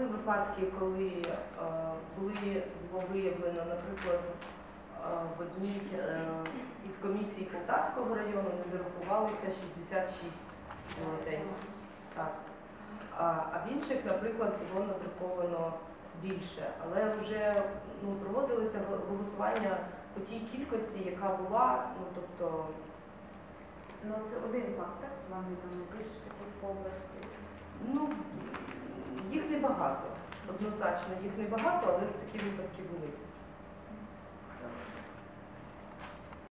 були випадки, коли було виявлено, наприклад, в одній із комісій Полтавського району не дорахувалися 66 бюлетенів. Так. А в інших, наприклад, було надруковано більше. Але вже проводилося голосування по тій кількості, яка була, тобто... Це один факт, так, з вами там більше таких по області? Їх небагато. Однозначно, їх небагато, але такі випадки були.